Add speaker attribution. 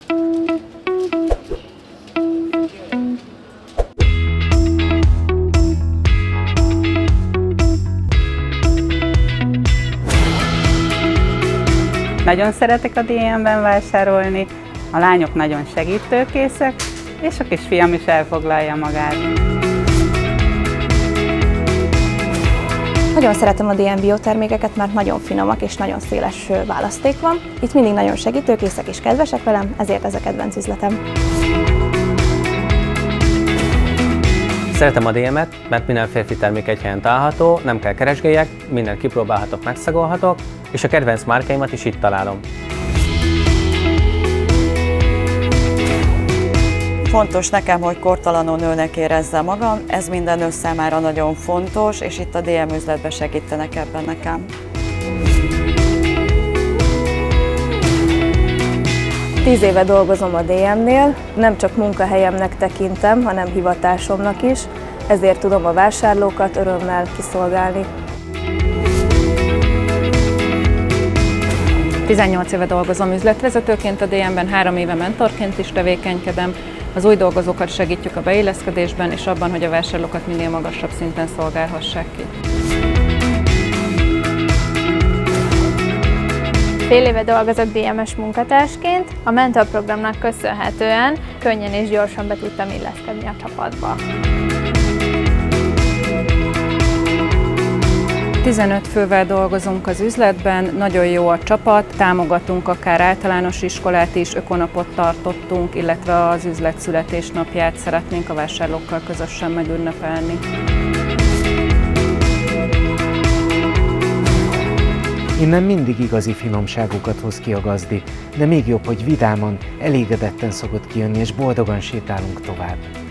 Speaker 1: Nagyon szeretek a DM-ben vásárolni, a lányok nagyon segítőkészek, és a kisfiam is elfoglalja magát.
Speaker 2: Nagyon szeretem a DM biotermékeket, mert nagyon finomak és nagyon széles választék van. Itt mindig nagyon segítőkészek és kedvesek velem, ezért ez a kedvenc üzletem.
Speaker 3: Szeretem a DM-et, mert minden férfi termék egy helyen található, nem kell keresgéljek, mindent kipróbálhatok, megszagolhatok, és a kedvenc márkáimat is itt találom.
Speaker 4: Fontos nekem, hogy kortalanul nőnek érezzem magam, ez minden nő számára nagyon fontos, és itt a DM üzletben segítenek ebben nekem.
Speaker 2: Tíz éve dolgozom a DM-nél, nem csak munkahelyemnek tekintem, hanem hivatásomnak is, ezért tudom a vásárlókat örömmel kiszolgálni.
Speaker 5: 18 éve dolgozom üzletvezetőként a DM-ben, 3 éve mentorként is tevékenykedem. Az új dolgozókat segítjük a beilleszkedésben és abban, hogy a vásárlókat minél magasabb szinten szolgálhassák ki.
Speaker 6: Fél éve dolgozok DM-es munkatársként, a mentorprogramnak köszönhetően könnyen és gyorsan be tudtam illeszkedni a csapatba.
Speaker 5: 15 fővel dolgozunk az üzletben, nagyon jó a csapat, támogatunk akár általános iskolát is, ökonapot tartottunk, illetve az üzlet születésnapját szeretnénk a vásárlókkal közösen megünnepelni.
Speaker 7: Innen mindig igazi finomságokat hoz ki a gazdi, de még jobb, hogy vidáman, elégedetten szokott kijönni, és boldogan sétálunk tovább.